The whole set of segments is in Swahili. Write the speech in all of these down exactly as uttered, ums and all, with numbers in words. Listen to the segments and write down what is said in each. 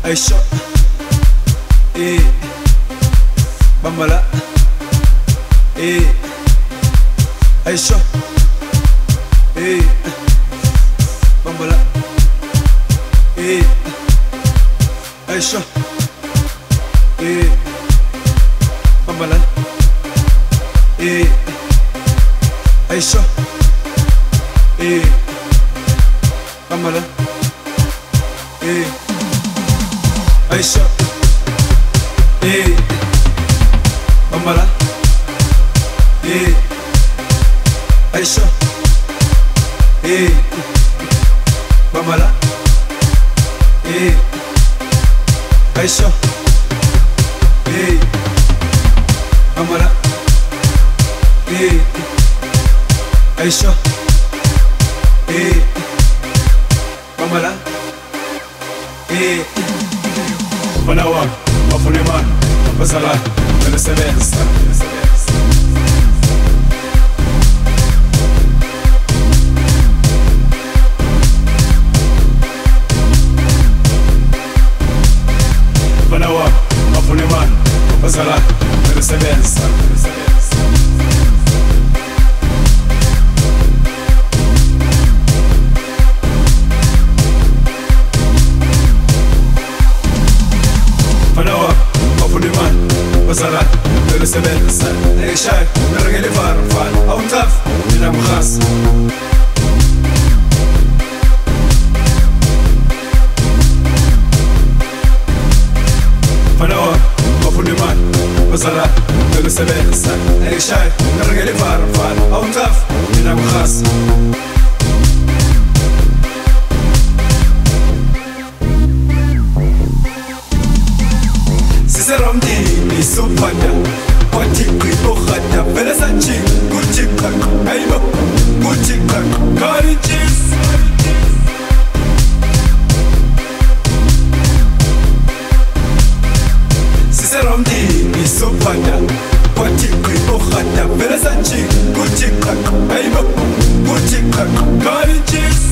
Aisha, eh, Bambala, eh, Aisha, eh, Bambala, eh, Aisha, eh, Bambala, eh, Aisha, eh, Bambala, eh, Aisha, eh, Bambala, eh, Aisha, eh, Bambala, eh, Aisha, eh, Bambala, eh, Aisha, eh, Bambala, eh. Manawa, mafuneman, mapasala, meresebenza. Manawa, mafuneman, mapasala, meresebenza. Manawa, mafuneman, mapasala, meresebenza. Mshayi, narageli farfan, awtaf, mina Rhass. Manawa, mafuneman, mapasala, meresebenza. Mshayi, narageli farfan, awtaf, mina Rhass. Syophanda, Syophanda, Pati Kripokhata, Thela Sanchi, Kuchikak, Aiba, Kuchikak, Karinchis. Syophanda, Pati Kripokhata, Thela Sanchi, Kuchikak, Aiba, Kuchikak, Karinchis.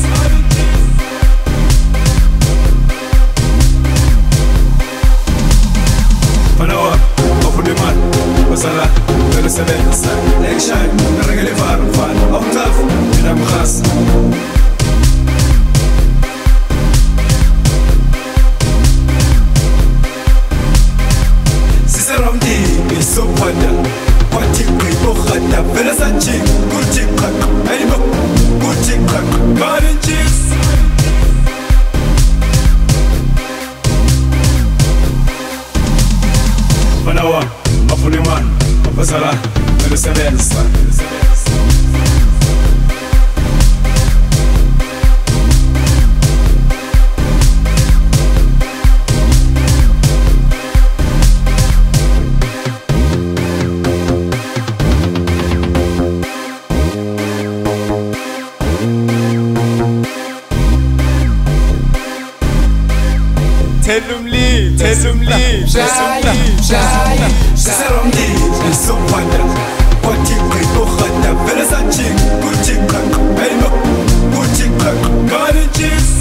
Manawa, mafuneman, mapasala, meresebenza. Mshayi, narageli farfan, awtaf, mina Rhass. Syophanda, Pati Kripokhata, Thela Sanchi, Kuchikak, Aiba, Kuchikak, Karinchis. Manawa, mafuneman, mapasala, meresebenza. Telumli, telumli, Mshayi, Mshayi, Mshayi, Syophanda, Pati Kripokhata, Thela Sanchi, Kuchikak, Aiba, Kuchikak, Karinchis.